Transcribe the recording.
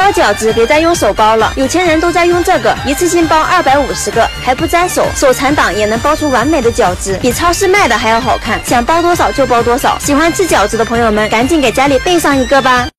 包饺子别再用手包了，有钱人都在用这个，一次性包250个，还不粘手，手残党也能包出完美的饺子，比超市卖的还要好看，想包多少就包多少。喜欢吃饺子的朋友们，赶紧给家里备上一个吧。